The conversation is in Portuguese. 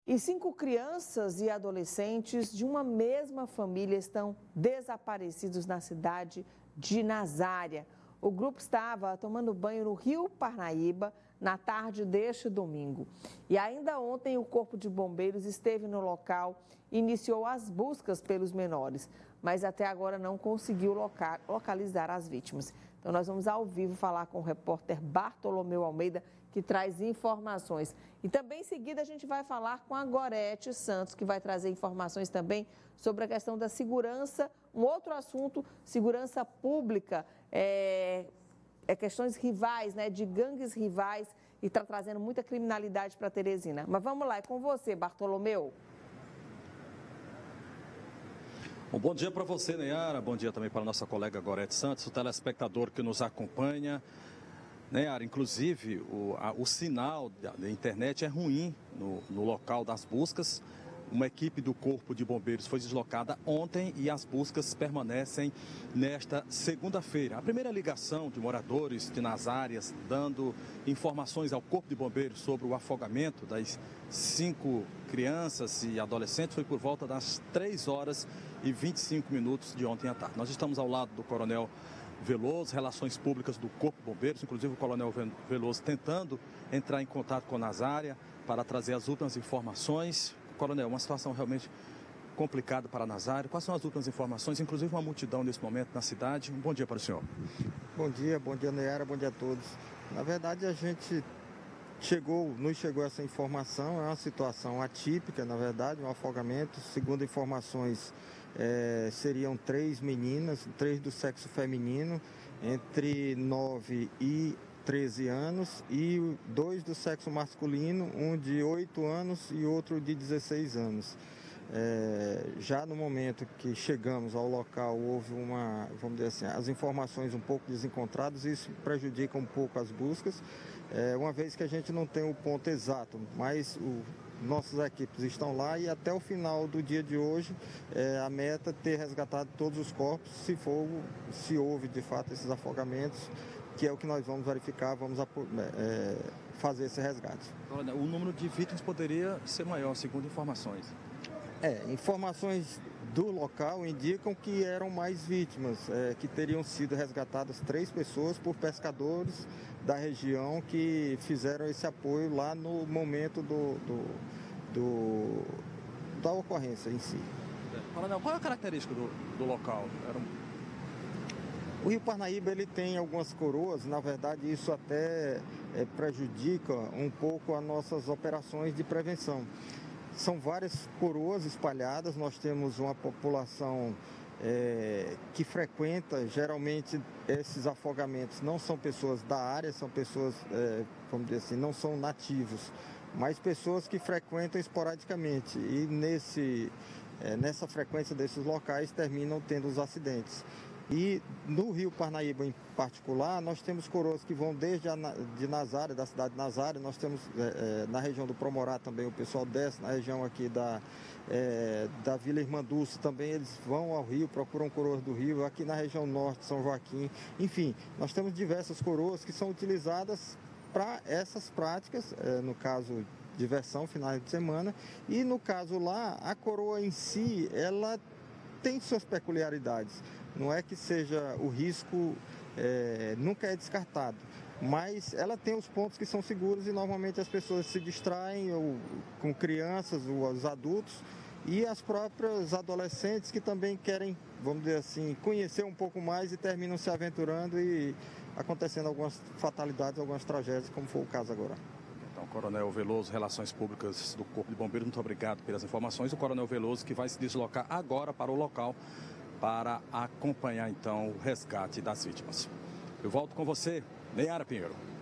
E 5 crianças e adolescentes de uma mesma família estão desaparecidos na cidade de Nazária. O grupo estava tomando banho no Rio Parnaíba na tarde deste domingo. E ainda ontem o Corpo de Bombeiros esteve no local e iniciou as buscas pelos menores, mas até agora não conseguiu localizar as vítimas. Então nós vamos ao vivo falar com o repórter Bartolomeu Almeida, que traz informações. E também em seguida a gente vai falar com a Gorete Santos, que vai trazer informações também sobre a questão da segurança, um outro assunto, segurança pública, questões rivais, né, de gangues rivais, e está trazendo muita criminalidade para Teresina. Mas vamos lá, é com você, Bartolomeu. Bom dia para você, Neyara. Bom dia também para a nossa colega Gorete Santos, o telespectador que nos acompanha. Neyara, inclusive, o sinal da internet é ruim no local das buscas. Uma equipe do Corpo de Bombeiros foi deslocada ontem e as buscas permanecem nesta segunda-feira. A primeira ligação de moradores de Nazárias dando informações ao Corpo de Bombeiros sobre o afogamento das 5 crianças e adolescentes foi por volta das 3h25 de ontem à tarde. Nós estamos ao lado do Coronel Veloso, Relações Públicas do Corpo de Bombeiros, inclusive o Coronel Veloso tentando entrar em contato com a Nazária para trazer as últimas informações. Coronel, uma situação realmente complicada para a Nazária. Quais são as últimas informações? Inclusive uma multidão nesse momento na cidade. Um bom dia para o senhor. Bom dia, Neyara, bom dia a todos. Na verdade, nos chegou essa informação, é uma situação atípica, na verdade, um afogamento. Segundo informações, seriam 3 meninas, 3 do sexo feminino, entre 9 e 13 anos e 2 do sexo masculino, um de 8 anos e outro de 16 anos. Já no momento que chegamos ao local, houve vamos dizer assim, as informações um pouco desencontradas, isso prejudica um pouco as buscas, uma vez que a gente não tem o ponto exato, mas nossas equipes estão lá e até o final do dia de hoje a meta é ter resgatado todos os corpos, se houve de fato esses afogamentos, que é o que nós vamos verificar, vamos fazer esse resgate. O número de vítimas poderia ser maior, segundo informações. Informações do local indicam que eram mais vítimas, que teriam sido resgatadas 3 pessoas por pescadores da região que fizeram esse apoio lá no momento da ocorrência em si. Coronel, qual é a característica do local? O Rio Parnaíba ele tem algumas coroas, na verdade isso até prejudica um pouco as nossas operações de prevenção. São várias coroas espalhadas, nós temos uma população que frequenta, geralmente esses afogamentos não são pessoas da área, são pessoas, vamos dizer assim, não são nativos, mas pessoas que frequentam esporadicamente e nessa frequência desses locais terminam tendo os acidentes. E no Rio Parnaíba em particular, nós temos coroas que vão desde de Nazária, da cidade de Nazária, nós temos na região do Promorá também, o pessoal desce, na região aqui da Vila Irmanduce também, eles vão ao Rio, procuram coroas do Rio, aqui na região norte, São Joaquim, enfim, nós temos diversas coroas que são utilizadas para essas práticas, no caso diversão, finais de semana, e no caso lá, a coroa em si, ela tem suas peculiaridades. Não é que seja o risco, nunca é descartado, mas ela tem os pontos que são seguros e normalmente as pessoas se distraem ou com crianças, ou os adultos e as próprias adolescentes que também querem, vamos dizer assim, conhecer um pouco mais e terminam se aventurando e acontecendo algumas fatalidades, algumas tragédias, como foi o caso agora. Então, Coronel Veloso, Relações Públicas do Corpo de Bombeiros, muito obrigado pelas informações. O Coronel Veloso que vai se deslocar agora para o local para acompanhar, então, o resgate das vítimas. Eu volto com você, Neyara Pinheiro.